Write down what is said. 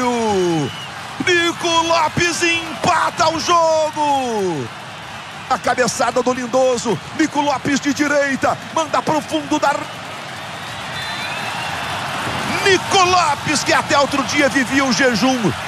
Cruzeiro. Nico Lopes empata o jogo. A cabeçada do Lindoso. Nico Lopes de direita. Manda pro fundo da... Nico Lopes, que até outro dia vivia o jejum